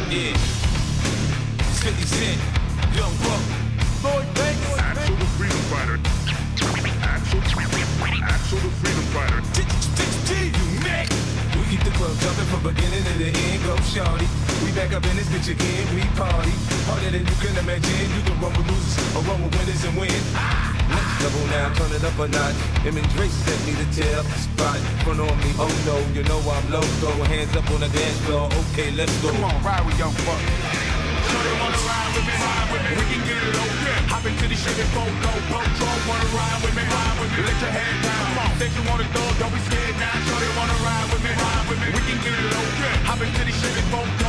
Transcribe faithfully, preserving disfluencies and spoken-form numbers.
Yeah. It's fifty Cent, Young Buck, Lloyd Banks, Axel the Freedom Fighter. Axel, Axel the Freedom Fighter. you make. We keep the club jumping from beginning to the end. Go shorty, we back up in this bitch again. We party harder than you can imagine. You can run with losers or run with winners and win. Ah! Next level now, turn it up a notch. Him and Dre sent me the tail spot. Front on me, oh no, you know I'm low. Throwing hands up on the dance floor. Okay, let's go. Come on, ride with Young Buck. So they wanna ride with me, ride with me. We can get it okay. Hop into the shit and phone, go, blow, draw. Wanna ride with me, ride with me. Let your head down. Come on, think you wanna go, don't be scared now. So they wanna ride with me, ride with me. We can get it okay. Hop into the shit and phone.